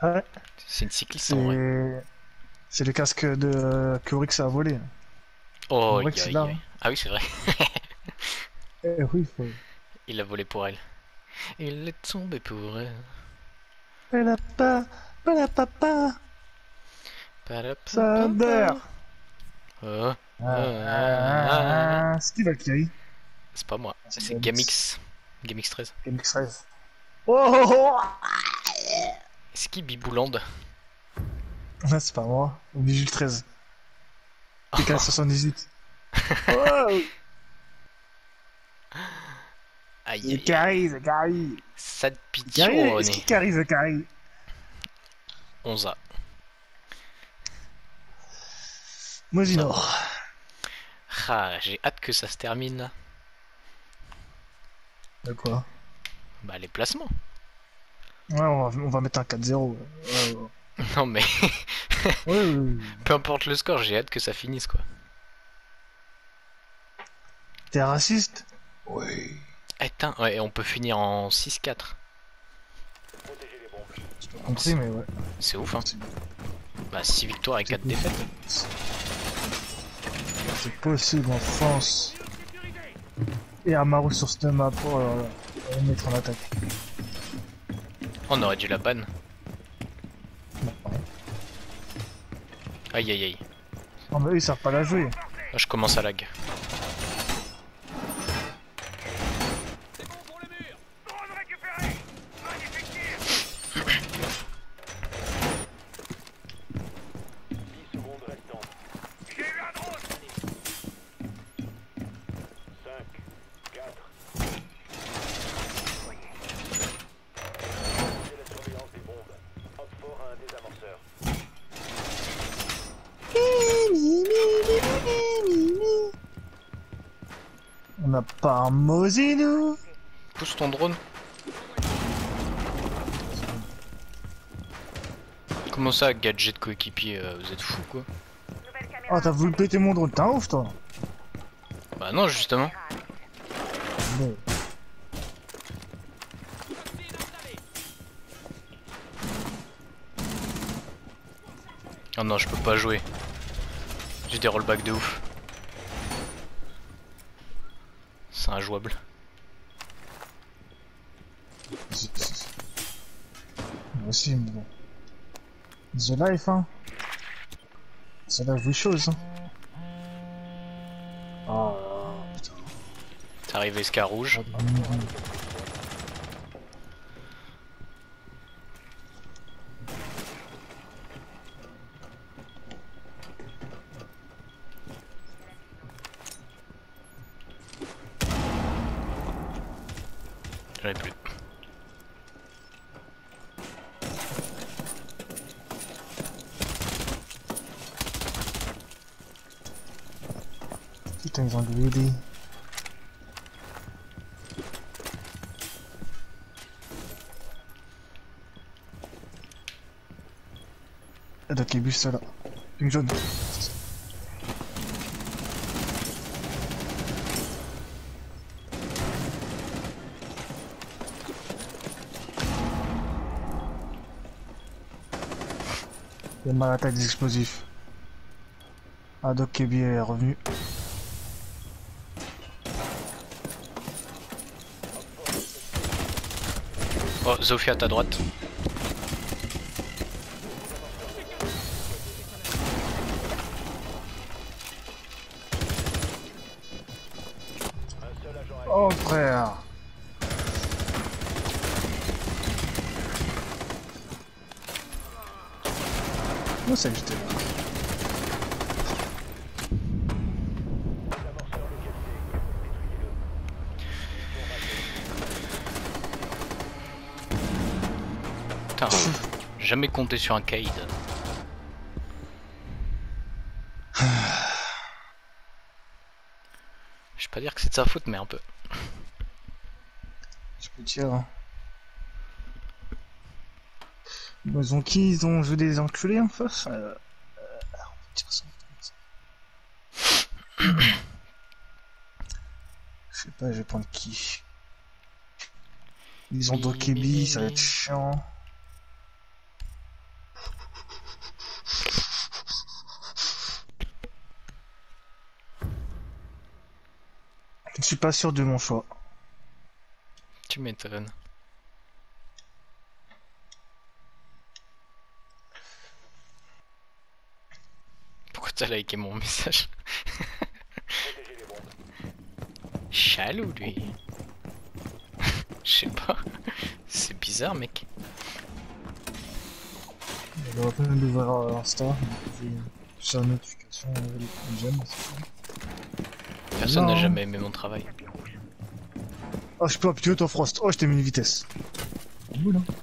Ouais, C'est une cycliste en vrai. c'est c'est le casque de que Oryx a volé. Oh, aïe Oryx, il l'a, aïe aïe. hein. Ah oui, c'est vrai. Eh oui, faut... Il l'a volé pour elle. Il est tombé pour elle. Palapa, palapapa, Sander. Padapapapa. Oh, C'est qui Valkyrie? c'est pas moi, Ah, c'est c'est Gamix. Gamix. Gamix 13. Gamix 13. Oh, oh, oh. C'est qui Bibouland? Ah, c'est pas moi. Vigile 13. PK 78. Oh, Aïe il aïe aïe. carry, the carry. Sad Carry, est-ce piccione. qu'il carry, the carry? 11A. Ça Mosinor. va. Ah, j'ai hâte que ça se termine. De quoi? Bah, les placements. Ouais, on va mettre un 4-0. Ouais, ouais. Non, mais Ouais, ouais, ouais. peu importe le score, j'ai hâte que ça finisse quoi. T'es raciste? Oui. Eh, putain, ouais, on peut finir en 6-4. J'ai pas compris, mais ouais. C'est ouf, hein. C'est Bah, 6 victoires et c'est 4 défaites. c'est possible en France. Et Amaru sur cette map. Oh là là. On va le mettre en attaque. On aurait dû la ban. Non, Aïe aïe aïe. non, mais eux, ils savent pas la jouer. Là, je commence à lag. On n'a pas un Mosi, nous. Pousse ton drone. Comment ça, gadget coéquipier, vous êtes fous quoi? Oh, t'as voulu péter mon drone, t'es un ouf, toi. Bah non, justement. Bon. Oh non, je peux pas jouer. J'ai des rollbacks de ouf. C'est injouable. Moi aussi, mais bon. The Life, hein. The Life we chose, hein. Oh, putain. C'est arrivé Scar rouge. J'en ai plus. Putain, ils ont greedy. Et donc, les bus, là. Ping jaune. Il y a mal à la tête des explosifs. Ah, Doc Kebi est revenu. Oh, Zofia à ta droite. Oh, frère. Où c'est que j'étais là? Putain, jamais compté sur un Kaid. Je vais pas dire que c'est de sa faute, mais un peu. Je peux dire. Hein. Ils ont qui? Ils ont joué des enculés en face? On peut dire ça. Je sais pas, je vais prendre qui? Ils ont Dokebi, ça va être chiant. suis pas sûr de mon choix. Tu m'étonnes. Pourquoi t'as liké mon message? Chalou lui. Je sais pas. C'est bizarre mec. Il aurait pas d'ouvrir Insta, j'ai sur la notification, j'aime. Personne n'a Non. jamais aimé mon travail. Oh, je peux appuyer ton Frost. Oh, je t'ai mis une vitesse. Boule, hein.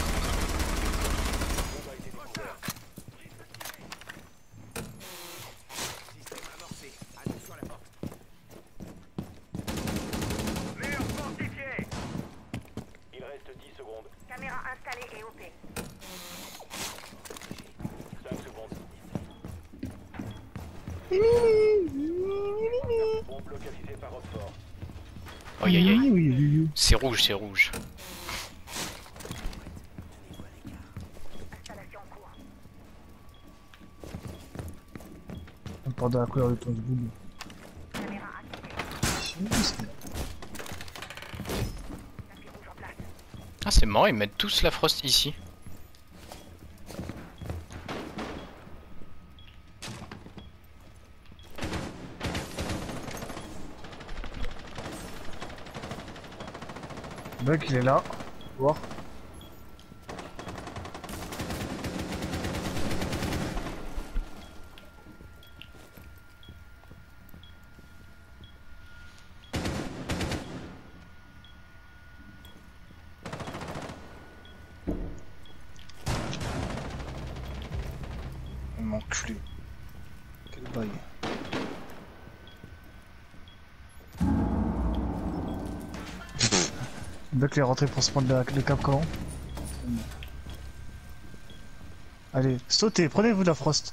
Il reste 10 secondes. Caméra installée et OP. 5 secondes. Bombe localisée par Rockford. Aïe aïe aïe. Oui. C'est rouge, c'est rouge. Installation en cours. On part de la couleur de ton boule. Caméra activée. Tapis rouge en place. Ah c'est marrant, ils mettent tous la frost ici. Buck, il est là. Voir. M'enculé. Quel bail. Buck est rentré pour se prendre le cap comment? Allez, sautez, prenez-vous de la frost.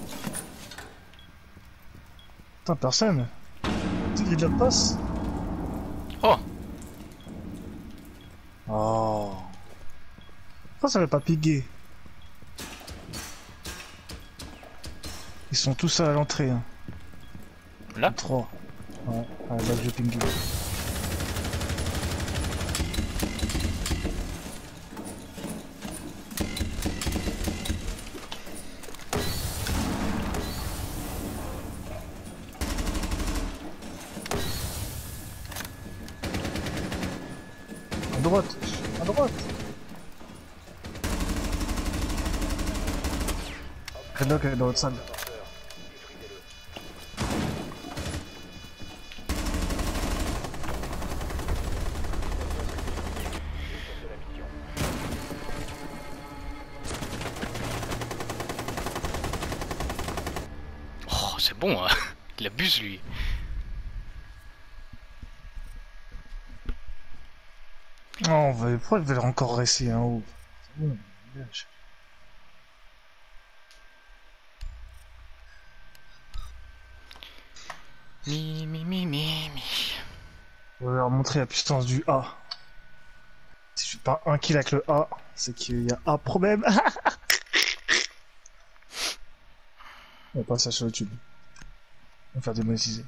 Putain, personne. Il est déjà passe. Oh. Oh. Pourquoi ça va pas piguer? Ils sont tous à l'entrée. Hein. Là 3. Ouais, là j'ai pingé. À droite, à droite. Redlock est dans l'autre salle. Oh c'est bon hein. Il abuse lui. Oh, on va... Pourquoi il veut encore rester en haut? C'est bon, dégage. Mi. On va leur montrer la puissance du A. Si je fais pas un kill avec le A, c'est qu'il y a un problème. On va pas ça sur YouTube. On va faire démonétiser.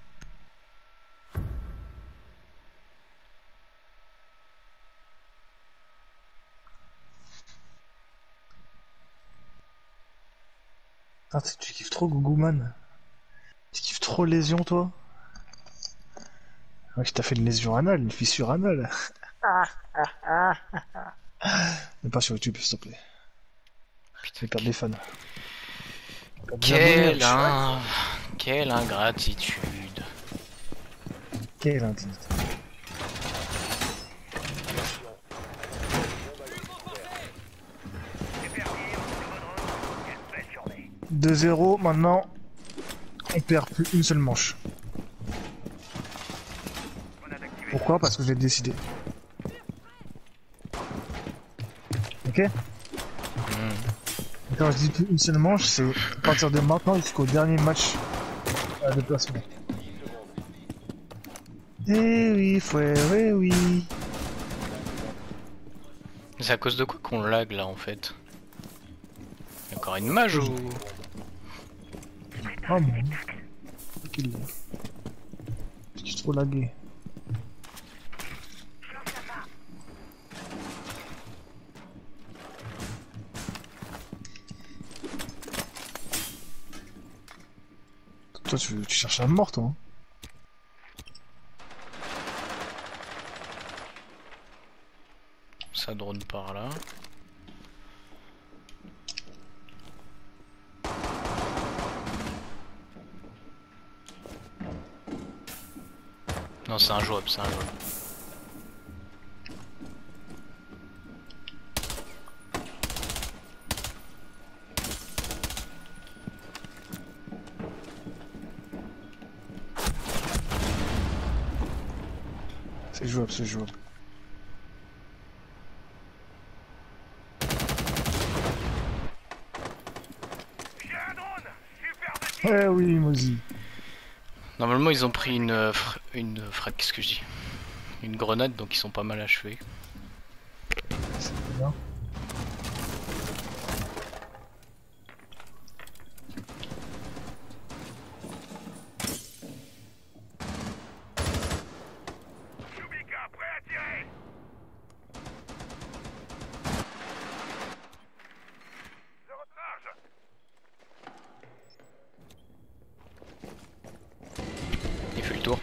Ah, tu kiffes trop Gougou Man. Tu kiffes trop lésion toi. Ouais, je t'ai fait une lésion anale, une fissure anale. Mais pas sur YouTube s'il te plaît. Je vais perdre des fans. Quelle ingratitude. Quelle indignité. C'est perdu, quelle belle journée. 2-0, maintenant, on perd plus une seule manche. Pourquoi? Parce que j'ai décidé. Ok? Et quand je dis plus une seule manche, c'est à partir de maintenant jusqu'au dernier match de placement. Eh oui, frère, eh oui. C'est à cause de quoi qu'on lag là en fait? Y'a encore une mage ou... Oh mon. Qu'il est. Je suis trop lagué. Toi, tu cherches la mort, toi. Hein. Ça drone par là. Non, c'est injouable, c'est injouable. C'est jouable, c'est jouable. J'ai un drone. Super de Eh oui, Mozi. Normalement, ils ont pris qu'est-ce que je dis? Une grenade, donc ils sont pas mal achevés. C'est bien. Chewbacca, prêt à tirer. Je recharge. Il fait le tour.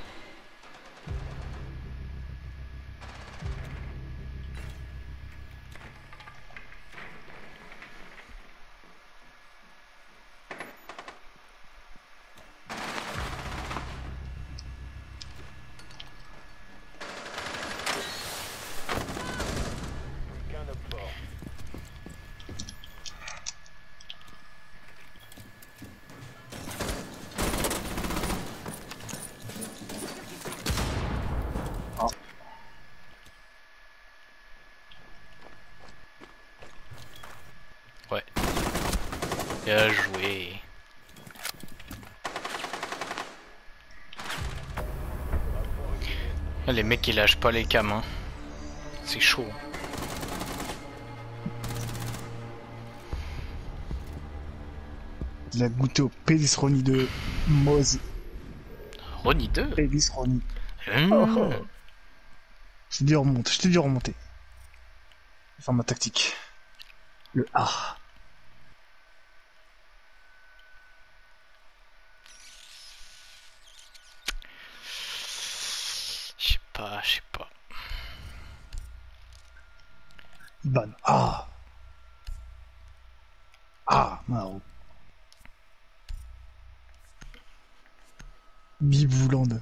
Qu'un homme fort. Ouais. Bien joué. Ah, les mecs ils lâchent pas les cams, hein. C'est chaud. Il a goûté au Pélis Ronnie de Mozi. Ronnie 2. Pélis Ronnie. Mmh. Oh. Je t'ai dit remonte, je t'ai dit remonter. Je vais faire ma tactique. Le A. Je sais pas, je sais pas. Ban. Ah. Ah, Maro. Bibouland.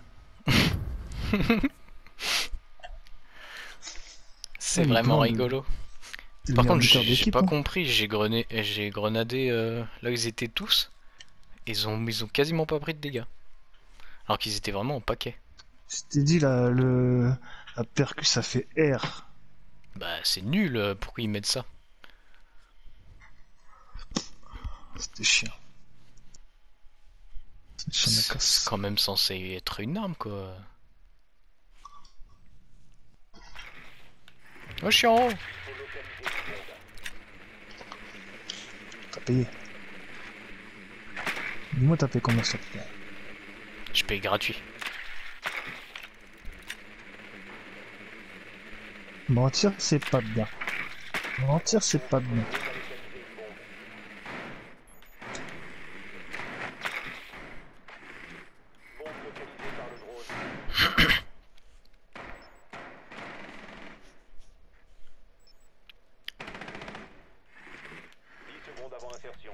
C'est Ouais, mais vraiment blanc, rigolo. C'est le Par meilleur contre, buteur j'ai d'équipe, pas hein. compris, j'ai grenadé là où ils étaient tous. Ils ont quasiment pas pris de dégâts. Alors qu'ils étaient vraiment en paquet. Je t'ai dit, la percu, ça fait R. Bah c'est nul, pourquoi ils mettent ça? C'était chiant. C'était chiant à C'est casse. quand même censé être une arme quoi. Oh chiant! T'as payé. Dis-moi, t'as payé combien ça te plaît? Je paye gratuit. Mentir, c'est pas bien. Mentir, c'est pas bien. Bombe localisée par le drone. 10 secondes avant insertion.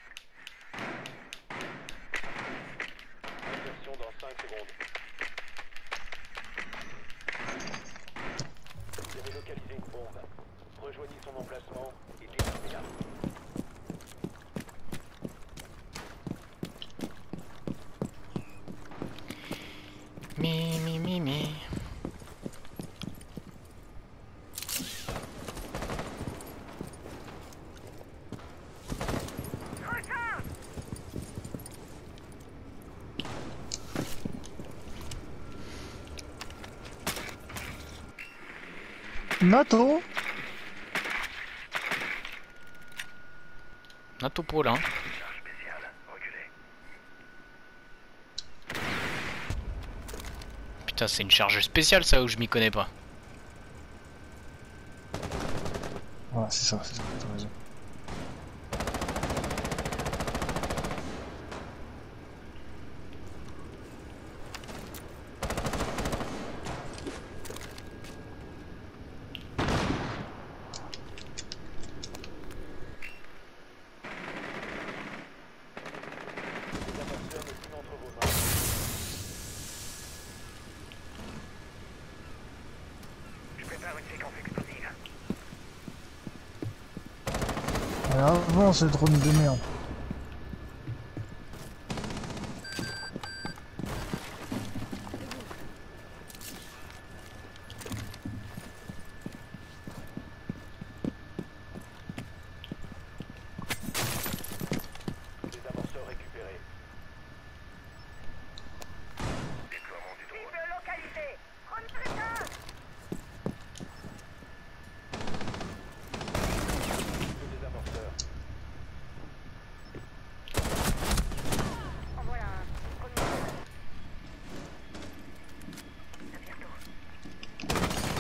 Insertion dans 5 secondes. Vous avez localisé une bombe. Rejoignez son emplacement et détruisez-la. Mi. Nato. Nato pour là. Putain, c'est une charge spéciale ça où je m'y connais pas. Voilà, c'est ça, t'as raison. Comment ce drone de merde? Des amorceurs récupérés. Cible localisée. Recruteur. Que des amorceurs. En voilà un. Premier. À bientôt.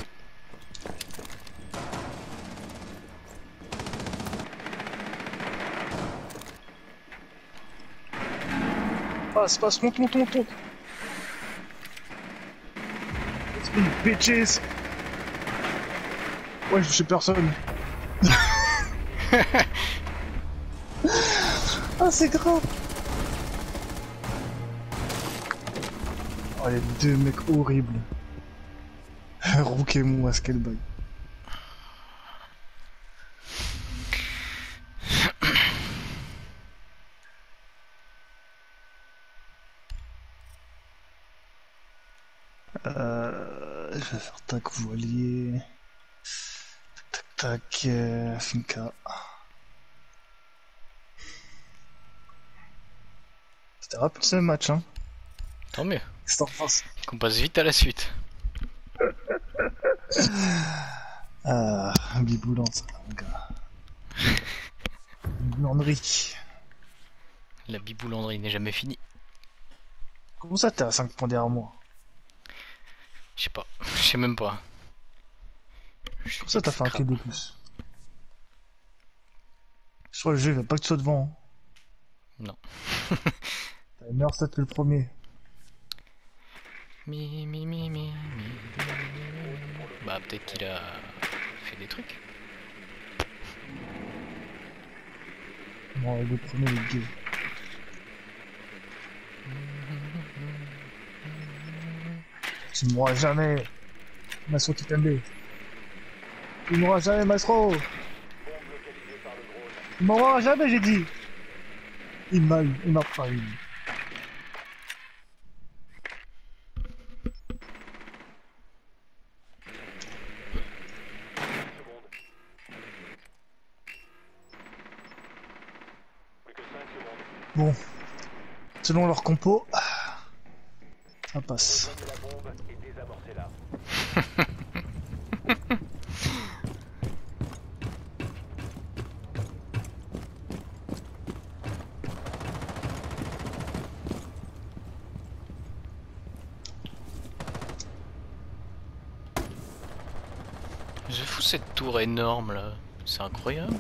Passe, monte. Let's be bitches. Ouais, je sais personne. Ah, c'est grave. Oh, les deux mecs horribles. Rook et moi, quel bail. Je vais faire tac voilier. Tac, Finca. C'était rapide ce match, hein. Tant mieux. Qu'est-ce que t'en penses? Qu'on passe vite à la suite. Ah, biboulant ça, mon gars. Biboulanderie. La biboulanderie n'est jamais finie. Comment ça t'es à 5 points derrière moi? Je sais pas. Je sais même pas. Comment ça t'as fait un kill de plus? Je crois que le jeu il va pas que tu sois devant. Hein. Non. T'as une meilleure stat que le premier. Mi. Bah peut-être qu'il a fait des trucs. Bon, le premier il est gay. Tu ne mourras jamais, Maestro Kitambe. Tu ne mourras jamais, Maestro. Bombe localisée par le drone. Tu ne mourras jamais, j'ai dit. Il m'a pas eu. Secondes. Plus que 5 secondes. Bon, selon leur compo, ça passe. Rejoignez la bombe et désamorcez-la. Je fous cette tour énorme là. C'est incroyable.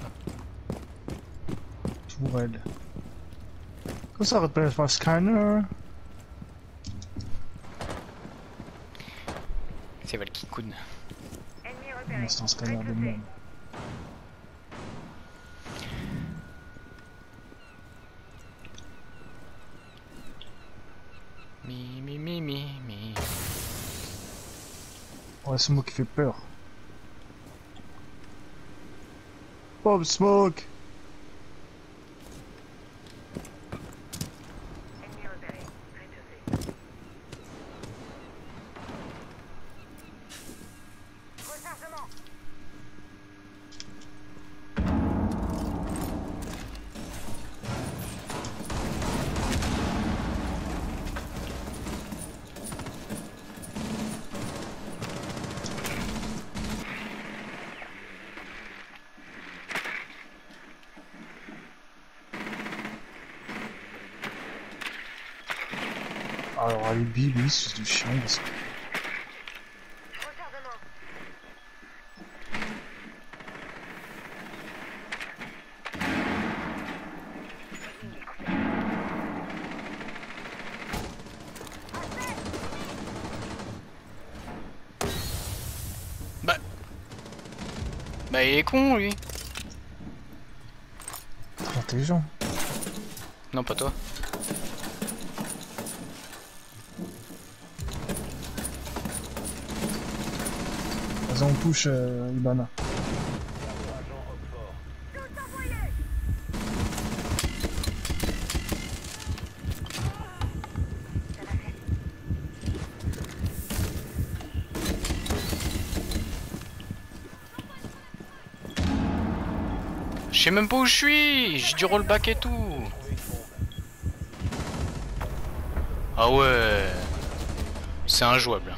Tourelle. Comment ça repère par scanner? C'est Valkykoun. Ennemi repéré. C'est un scanner de merde. Mi. Ouais, c'est moi qui fait peur. Pop Smoke! Ennemi repéré. Rez-de-chaussée. Rechargement. Alors, Alibi, lui, c'est du chien parce que. Rechargement. Bah il est con lui. Très intelligent. Non pas toi. Vas-y, on push Ibana. Agent Roquefort. Tous envoyés. sais même pas où je suis. J'ai du rollback et tout. Ah ouais. C'est injouable.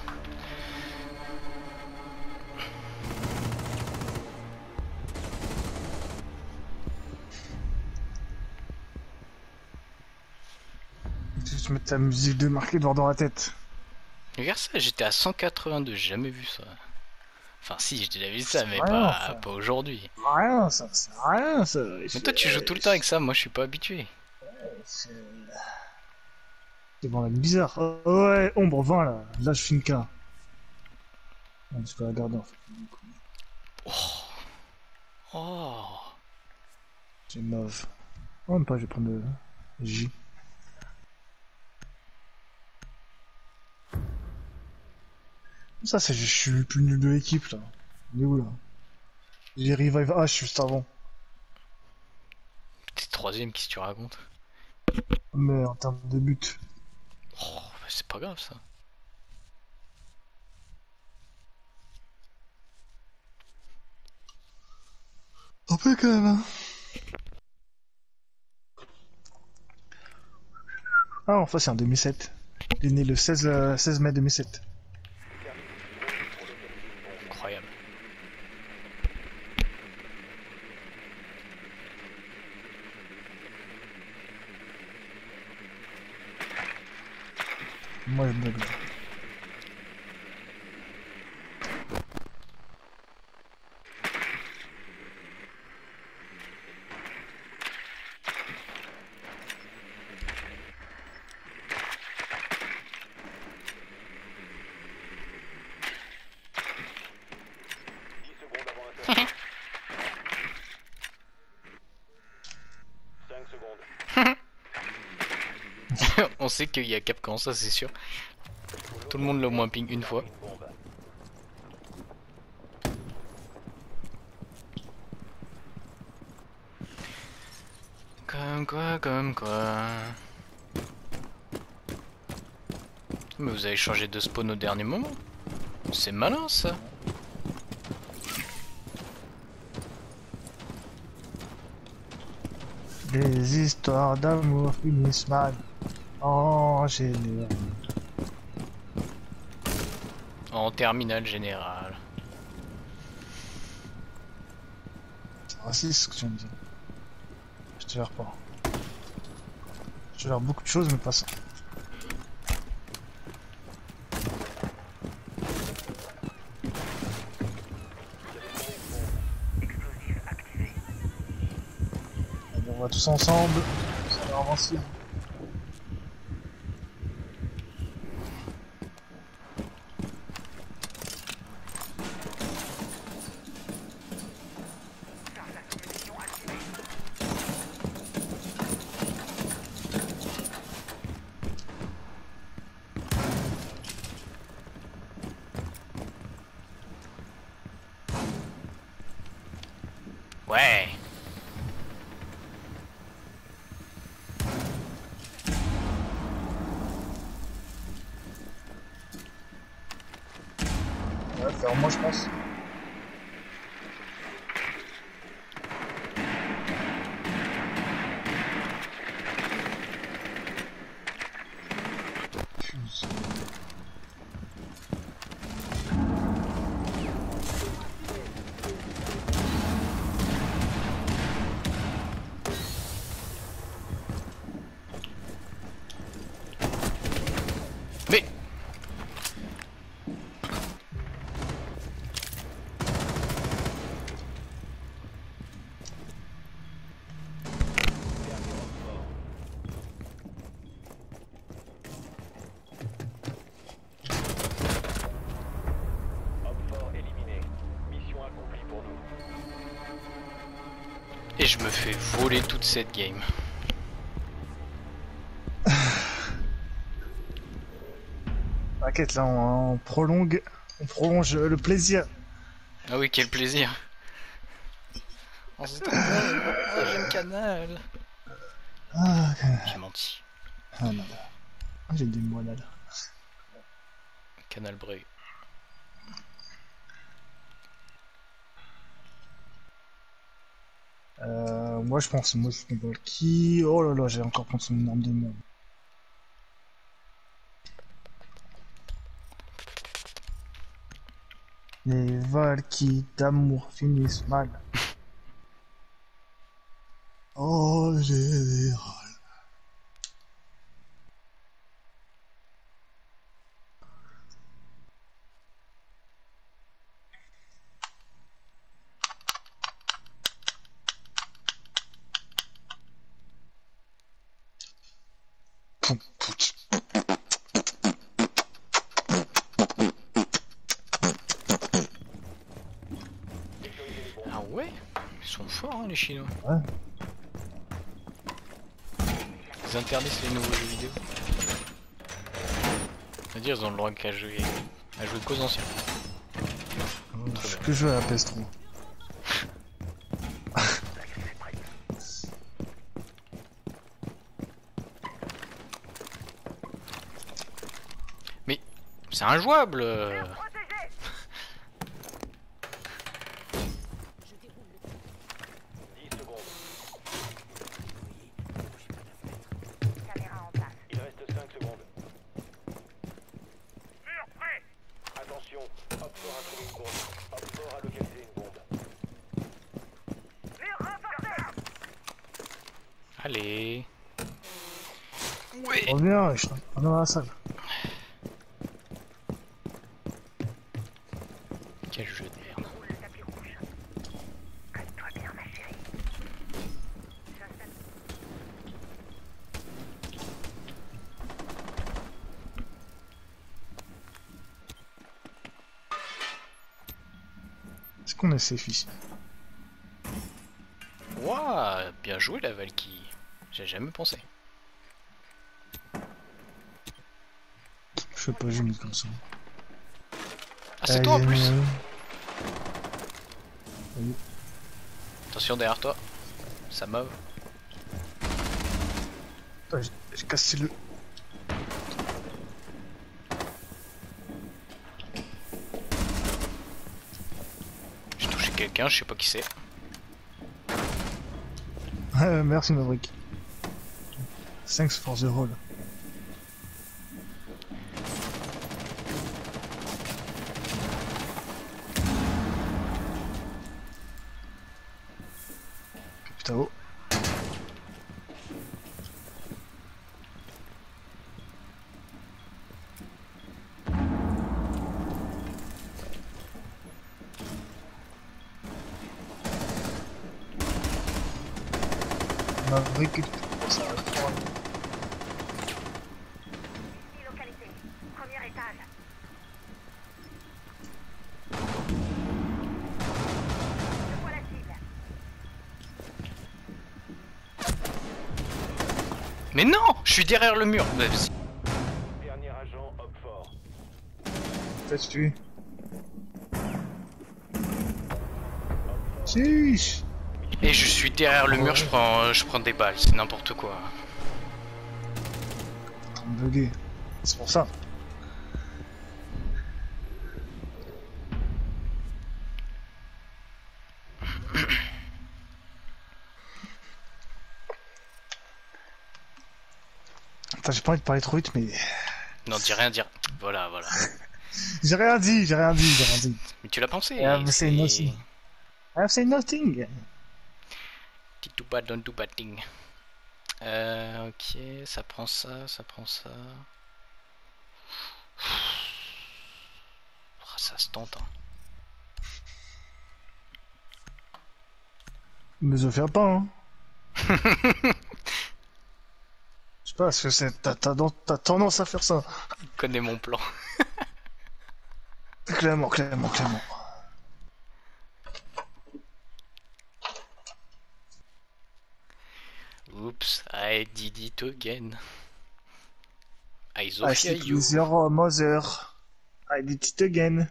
Tu te mets ta musique de Marc Edouard dans la tête. Regarde ça, j'étais à 182, j'ai jamais vu ça. Enfin si, j'ai déjà vu ça, mais Rien, pas, frère. pas aujourd'hui. Rien, ça, c'est rien, ça. Mais toi tu joues tout le temps avec ça, moi je suis pas habitué. C'est bon, là, bizarre. Oh, ouais, ombre, 20 là. Là, je fais une K. Non, je peux la garder en fait. Oh. J'ai mauve. Oh, même pas, je vais prendre le J. Ça, c'est je suis le plus nul de l'équipe là. On est où là? J'ai revive H juste avant. T'es troisième, qu'est-ce que tu racontes? Mais en termes de but. Oh, bah, c'est pas grave ça. Un peu quand même, hein. Ah, enfin, c'est en 2007. Il est né le 16 mai 2007. Incroyable. Moi, je bug là. Secondes avant l'interruption. 5 secondes. On sait qu'il y a Capcan, ça c'est sûr. Tout le monde l'a au moins ping une fois. Une bombe. Comme quoi, comme quoi. Mais vous avez changé de spawn au dernier moment. C'est malin ça. Les histoires d'amour finissent mal. En général. En terminale générale. C'est raciste ce que tu viens de dire. Je te gère pas. Je te gère beaucoup de choses, mais pas ça. Explosif activé. Allez, on va tous ensemble. Ça va avancer. Charge à munitions activée. Ouais. Ouais, faire moi, je pense. Fuse. Mais Homme fort éliminé. Mission accomplie pour nous. et je me fais voler toute cette game. T'inquiète, là, on prolonge. On prolonge le plaisir. Ah oui, quel plaisir. On se trouve dans le troisième canal. Ah, ok. J'ai menti. Ah, non. Ah, j'ai des moines là. Canal Breuil. Moi je pense, moi je prends qui. Oh là là, j'ai encore pensé une arme de merde. Les Valkyries d'amour finissent mal. Oh général. Poum, pout. Ah ouais? Ils sont forts hein, les Chinois. Ouais. Ils interdisent les nouveaux jeux vidéo. C'est-à-dire ils ont le droit qu'à jouer qu'aux anciens. Je fais que jouer à la PS3. Mais c'est injouable. 10 secondes. Caméra en place. Il reste 5 secondes. Mur prêt. Attention, Opfort a trouvé une bombe. Opfort a localisé une bombe. Mur renforcé. Allez. Ouais. Reviens, je suis dans la salle. Quel jeu de merde. Roule le tapis rouge. Calme-toi bien, ma chérie. J'installe. Est-ce qu'on est safe ici? Ouah, bien joué la Valkyrie. J'ai jamais pensé. Je sais pas, j'ai mis comme ça. Ah c'est toi en plus. Oui. Attention derrière toi. Ça mauve. Attends, j'ai cassé le... J'ai touché quelqu'un, je sais pas qui c'est. Merci Maverick. Thanks for the roll. Putain oh. Maverick, ça va être froid. Ici localisé. Premier étage. Je vois la cible. Mais non, je suis derrière le mur. Bah, vas-y. Dernier agent, Opfort. Peut-être tué. Chiche. Et je suis derrière le mur, je prends des balles, c'est n'importe quoi. En bugué. C'est pour ça. Attends, j'ai pas envie de parler trop vite, mais... Non, dis rien, dire. Voilà, voilà. J'ai rien dit, j'ai rien dit, j'ai rien dit. Mais tu l'as pensé. I've said nothing. I've said nothing. Do bad, don't do bad thing. Ok, ça prend ça, ça prend ça. Oh, ça se tente. Hein. Mais je fais pas, hein. Je sais pas, parce que c'est... T'as tendance à faire ça. Je connais mon plan. Clairement, clairement, clairement. Oops, I did it again. I I Zofia sleep you. with your mother. I did it again.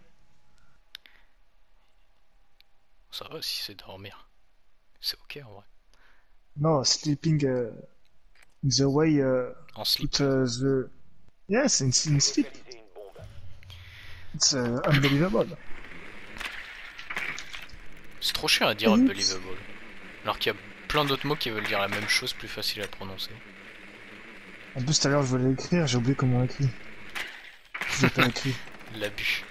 Ça va si c'est dormir. C'est ok en vrai. No, sleeping the way En slip. put the... Yes, in sleep. Localisé une bombe. It's unbelievable. C'est trop chiant à dire unbelievable. Alors qu'il y a plein d'autres mots qui veulent dire la même chose, plus facile à prononcer. En plus, tout à l'heure, je voulais l'écrire, j'ai oublié comment on écrit. Je l'ai pas écrit. L'abus.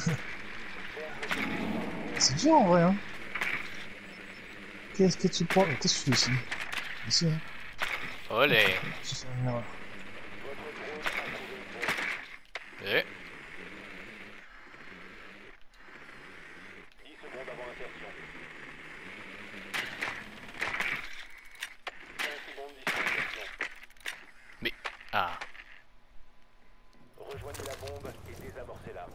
C'est dur en vrai, hein. Qu'est-ce que tu prends? Qu'est-ce que tu fais ici? Ici, hein. Olé. J'ai fait une erreur. Eh. 10 secondes avant insertion. 5 secondes d'ici insertion. Ah. Rejoignez la bombe et désamorcez-la.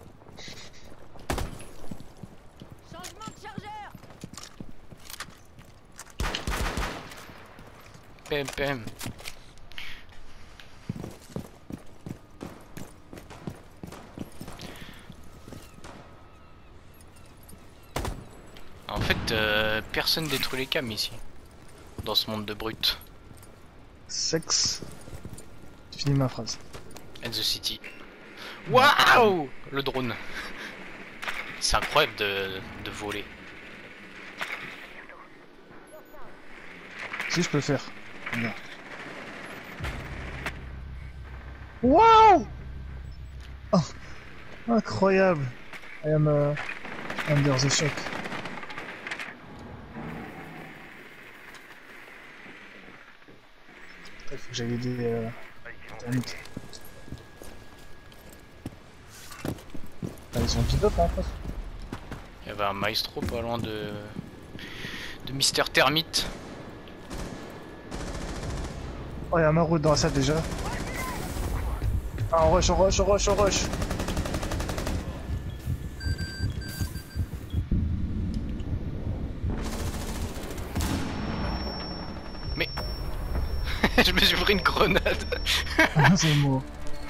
Changement de chargeur. Pem pem. En fait, personne détruit les cams ici. Dans ce monde de brutes. Sexe. Finis ma phrase. And the city. Waouh! Le drone. C'est incroyable de voler. Si je peux le faire. Regarde. Waouh! Oh, incroyable. I am under the shock. Il faut que j'aille aider termites. Ah, ils ont pick-up en face. Il y avait un maestro pas loin de Mister Termite. Oh, il y a ma route dans la salle déjà. Ah, on rush, on rush, on rush, on rush. Mais je me suis pris une grenade. C'est mort.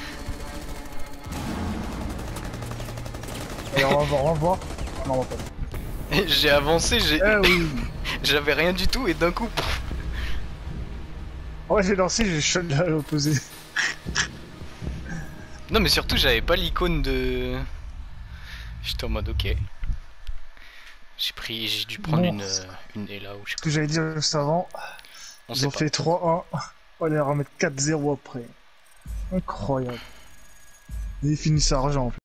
Et on va voir. Non, on va pas. J'ai avancé, Eh oui. j'avais rien du tout et d'un coup. Ouais, j'ai lancé, j'ai shot à l'opposé. Non mais surtout j'avais pas l'icône de. J'étais en mode ok. J'ai dû prendre Bon. une Ela ou je sais Ce que j'allais dire juste avant, On ils sait ont pas. fait 3-1. On va les remettre 4-0 après. Incroyable. Et ils finissent argent en plus.